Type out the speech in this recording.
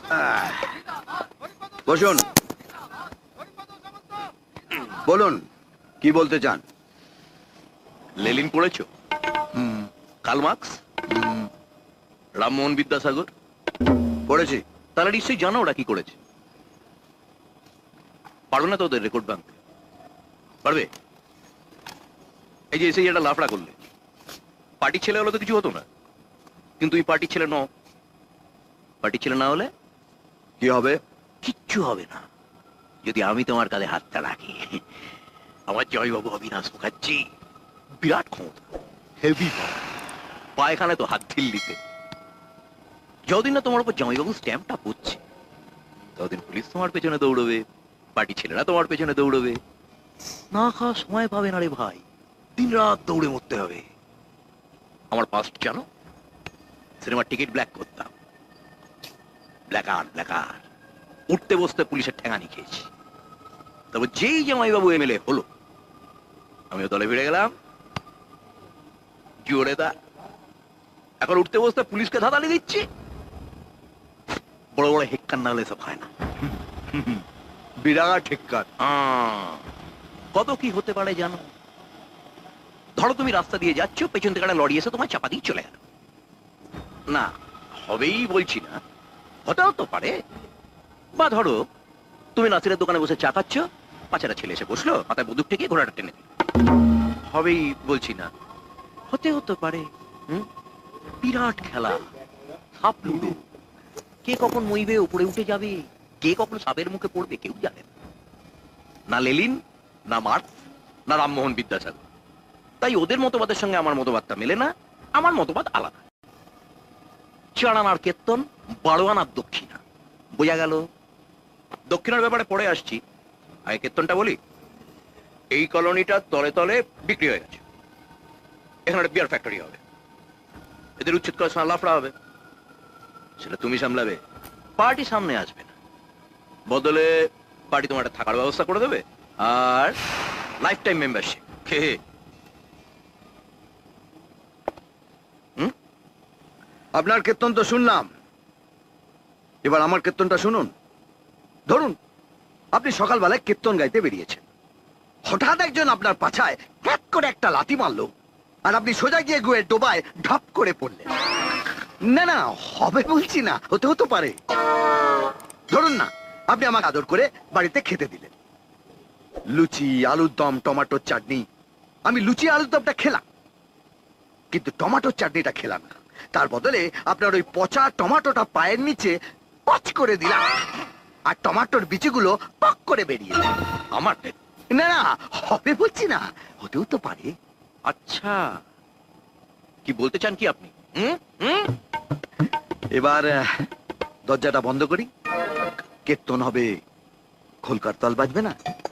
বসুন, বলুন কি বলতে চান। লেলিন পড়েছো? কার্ল মার্কস, রামমোহন বিদ্যাসাগর পড়েছি। তারা নিশ্চয়ই জানো ওরা কি করেছে। পারো না তো ওদের রেকর্ড ভাঙতে? পারবে? এই যে এসে একটা লাফড়া করলে, পার্টির ছেলে হলে তো কিছু হতো না, কিন্তু এই পার্টির ছেলে নও। পার্টির ছেলে না হলে কি হবে? কিচ্ছু হবে না যদি আমি তোমার কাঁধে হাতটা রাখি। আমার জয়বাবু অবিনাশ মুখার্জি বিরাট ক্ষমতা, হেভি পায়খানে তো হাত দিল্লিতে। যতদিন না তোমার উপর জয়বাবু স্ট্যাম্পটা পড়ছে, ততদিন পুলিশ তোমার পেছনে দৌড়বে, পার্টি ছেলেরা তোমার পেছনে দৌড়বে। না খাওয়া সময় পাবে না রে ভাই, দিন রাত দৌড়ে মরতে হবে। আমার পাস্ট জানো? সিনেমার টিকিট ব্ল্যাক করতাম, ব্ল্যাকার উঠতে বসতে পুলিশের ঠেঙানি খেয়েছি। তবে যেই জামাইবাবু এমএলএ হলো, আমিও দলে ফিরে গেলাম। জোরে দা এখন উঠতে বসতে পুলিশকে ধাঁধানি দিচ্ছি। বড় বড় হেক্কার না হলে সব হয় না। বিরাট হেক্কার। কত কি হতে পারে জানো? ধরো তুমি রাস্তা দিয়ে যাচ্ছ, পেছন থেকে একটা লরি এসে তোমার চাপা দিয়ে চলে গেল। না হবেই বলছি না, হতেও তো পারে। বা ধরো তুমি নাসিরের দোকানে বসে চা খাচ্ছ, পাঁচেরা ছেলে এসে বসলো, মাথায় বন্দুক থেকে ঘোড়াটা টেনে দিল। হবেই বলছি না, হতে পারে। বিরাট খেলা, সাপ লুডো। কে কখন মইবে উপরে উঠে যাবে, কে কখন সাপের মুখে পড়বে কেউ জানে না। লেলিন, না মার্কস, না রামমোহন বিদ্যাসাগর। তাই ওদের মতবাদের সঙ্গে আমার মতবাদটা মেলে না। আমার মতবাদ আলাদা। 4 আনার কীর্তন, 12 আনার দক্ষিণা। বোঝা গেল? দক্ষিণার ব্যাপারে পরে আসছি, আগে কীর্তনটা বলি। এই কলোনিটা তলে তলে বিক্রি হয়ে গেছে। এখানে একটা বিয়ার ফ্যাক্টরি হবে, এদের উচ্ছেদ করার সময় লাফড়া হবে। সেটা তুমি সামলাবে, পার্টি সামনে আসবে না। বদলে পার্টি তোমার একটা থাকার ব্যবস্থা করে দেবে, আর লাইফ টাইম মেম্বারশিপ। আপনার কীর্তন তো শুনলাম, এবার আমার কীর্তনটা শুনুন। ধরুন আপনি সকালবেলায় কীর্তন গাইতে বেরিয়েছেন, হঠাৎ একজন আপনার পাছায় ক্যাট করে একটা লাথি মারলো, আর আপনি সোজা গিয়ে গুয়ে ডোবায় ঢপ করে পড়লেন। না না, হবে বলছি না, হতে পারে। ধরুন না আপনি আমাকে আদর করে বাড়িতে খেতে দিলেন, লুচি, আলুর দম, টমেটোর চাটনি। আমি লুচি আলুর দমটা খেলাম, কিন্তু টমেটোর চাটনিটা খেলাম না। তার বদলে আপনার ওই পচা টমেটোটা পায়ের নিচে পচ করে দিলাম, আর টমেটোর বিচিগুলো পক করে বেরিয়ে যায়। আমার না না, হবে বলছি না, হতেও তো পারে। আচ্ছা, কি বলতে চান কি আপনি? এবার দরজাটা বন্ধ করি, কীর্তন হবে, খোলকার তাল বাজবে না।